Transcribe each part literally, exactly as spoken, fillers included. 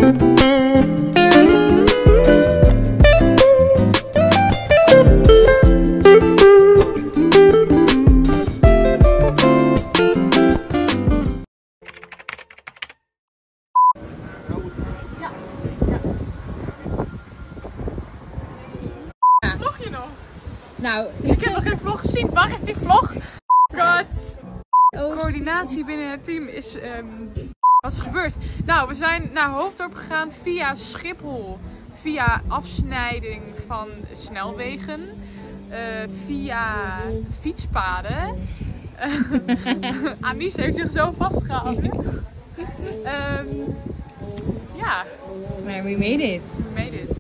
Nou, ik heb nog geen vlog gezien. Waar is die vlog? God. Coördinatie binnen het team is... Um, wat is er gebeurd? Nou, we zijn naar Hoofddorp gegaan via Schiphol. Via afsnijding van snelwegen. Uh, via fietspaden. Anis heeft zich zo vastgehouden. Um, ja. Maar we made it. We made it.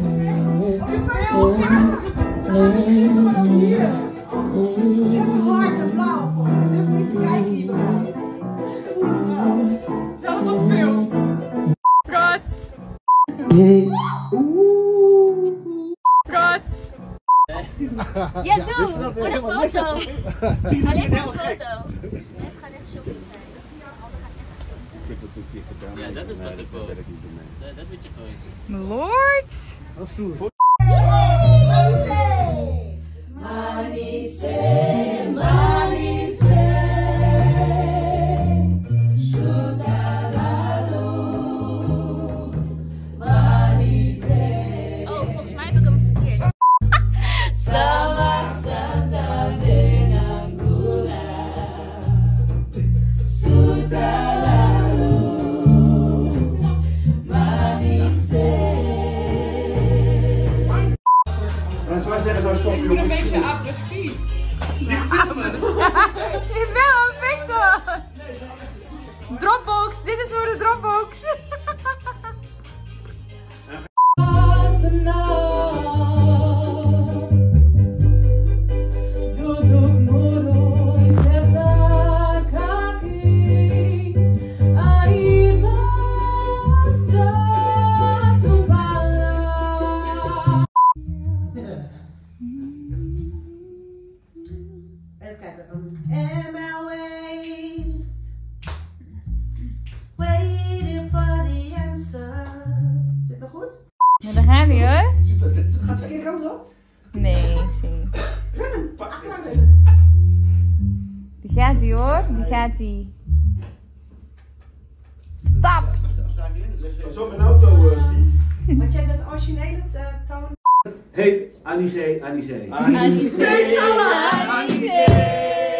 Zelf nog veel. Kat. Kat. Ja, doe! Voor de foto! Alleen voor de foto! Mensen gaan echt shopping zijn. Ik heb het een keer gedaan. Ja, dat is pas een post. Dat moet je posten. Lord! Dat is stoer. Oh, volgens mij heb ik hem verkeerd. Wij zeggen nou stop, jongens. Een beetje agressief. Je bent wel Victor! Dropbox, dit is voor de Dropbox. Even kijken. Am I wait, waiting for the answer. Zit dat goed? Ja, daar gaan we hoor. Gaat de verkeerde kant op? Nee, zie. Rennen, achteraan rennen. Die gaat ie hoor, die gaat ie. Stap! Zo op een auto, uh, Steve. Had jij dat originele uh, toon? Heet Anisee, Anisee. Anisee, Anisee.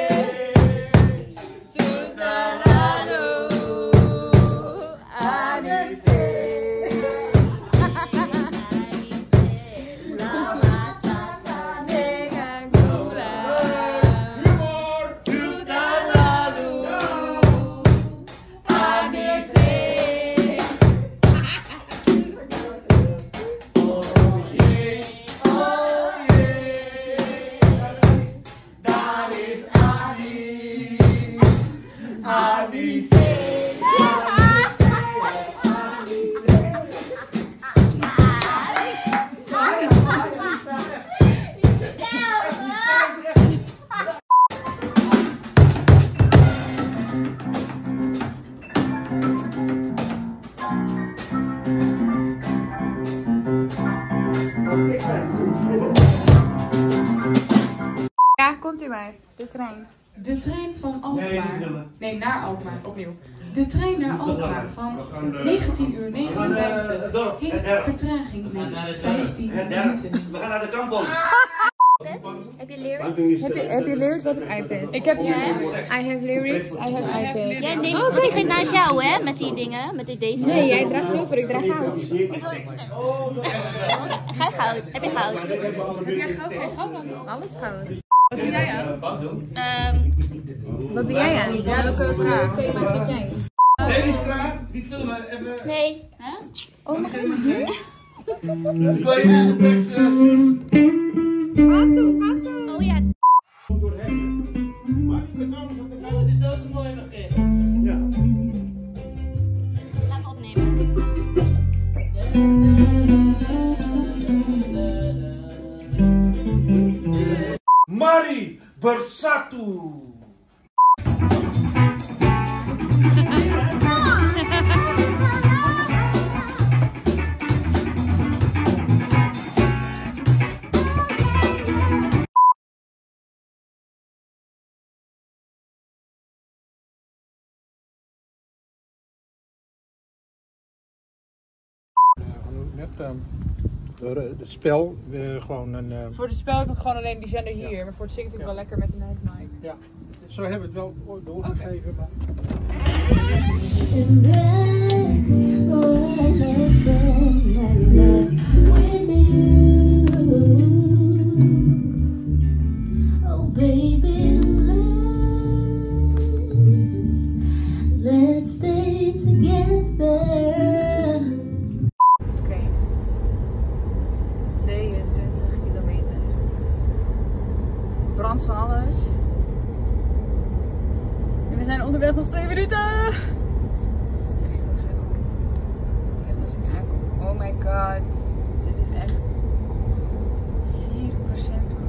Ja, komt u maar. De trein. De trein van Alkmaar. Nee, naar Alkmaar. Opnieuw. De trein naar Alkmaar van negentien uur negenenvijftig heeft vertraging met vijftien minuten. We gaan naar de kampong. Heb je lyrics? Heb je, heb je lyrics? Ik heb iPad. Ik heb hier. I have lyrics, I have iPad. Jij neemt, want ik ging naast jou hè, met die dingen, met die deze. Nee, jij draagt zilver, ik draag goud. Ik wil... Ga je goud? Heb je goud? Heb jij goud? Heb je goud aan? Alles goud. Wat doe jij aan? Um, Wat doe jij aan? Welke kleur thema zit jij? Nee, die is klaar. Die filmen even. nee. Hè? Oh, mag ik nog meer? Wil je de tekst, uh, Oh ja. doorheen. Maar die kan nou nog de kant. Het is ook een mooi begin. Ja. Laat me opnemen. Mari Bersatu. met uh, het spel uh, gewoon een... Uh... Voor het spel heb ik gewoon alleen die zender hier, ja. Maar voor het zingen vind ik ja. wel lekker met een handmic. Ja, zo hebben we het wel doorgegeven. Okay. Maar... Let's stay together. Oké. Okay. tweeëntwintig kilometer. Brand van alles. En we zijn onderweg nog twee minuten. Kijk, als ik ook. Als ik aankom. Oh my god. Dit is echt vier procent broer.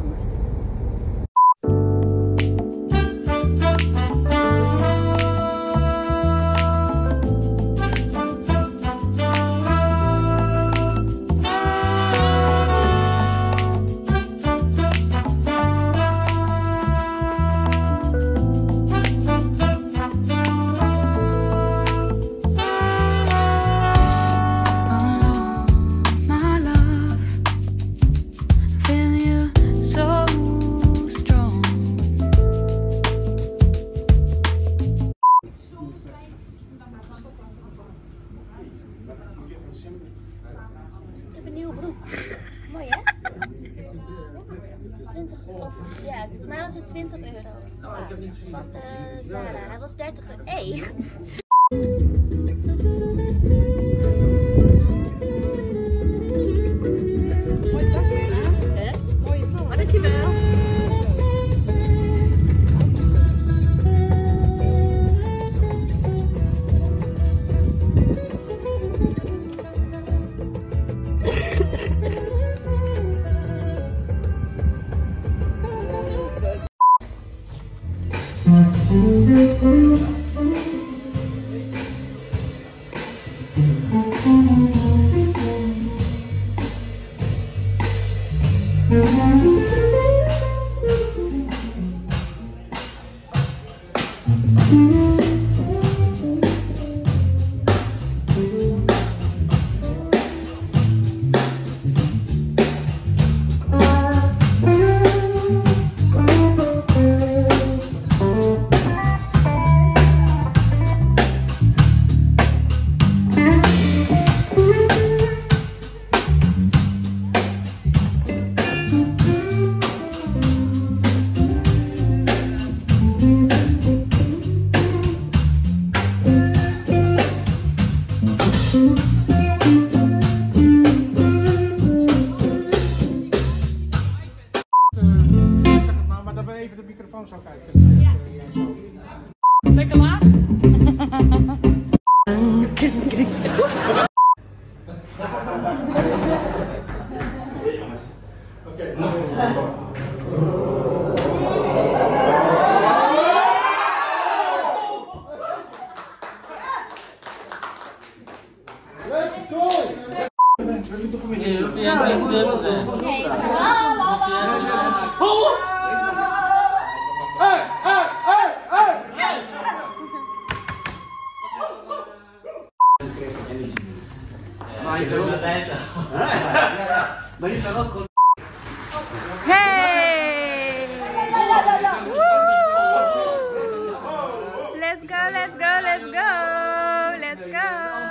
Ik heb een nieuwe broek. Mooi hè? twintig of ja, volgens mij was het twintig euro. Ah, van uh, Zara. Hij was dertig euro. Hey. Mooie tas weer aan. Hè? Mooie vrouw. Maar dat je wel. Maar dat we even de microfoon zou kijken. Ja. Lekker laag. Oké. Let's go! We moeten toch weer. Ja, niet veel te zijn. Nee. Hey, hey, hey, hey! Maar je doet het eten. Maar je kan ook gewoon. Hey! Let's go, let's go, let's go, let's go.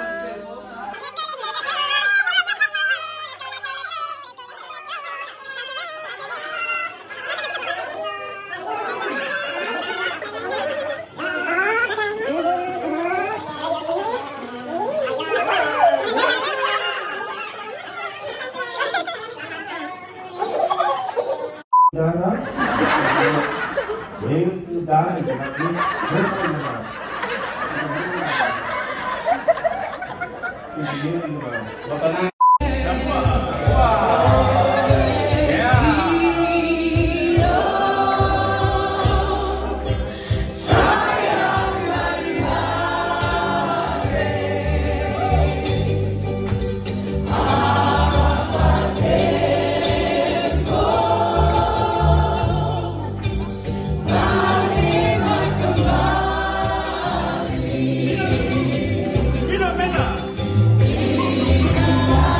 Daarna? Heel veel daar en dat niet heel normaal. Is heel normaal. Wat dan? Mira,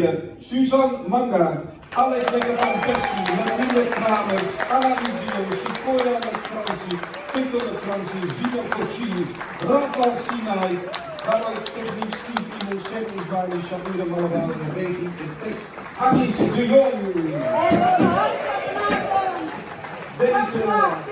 Meijer, Suzanne Manga, Alex Becker-Pesky, Nadine Kramer, Anna Lizio, Sequoia McFrancie, Peter McFrancie, Zino Cochis, Rafael Sinai, Rauw Techniek, Steve Imel, Sergis Barney, Shabira Malabaan, Reging en Tekst, Anis de Jong. Deze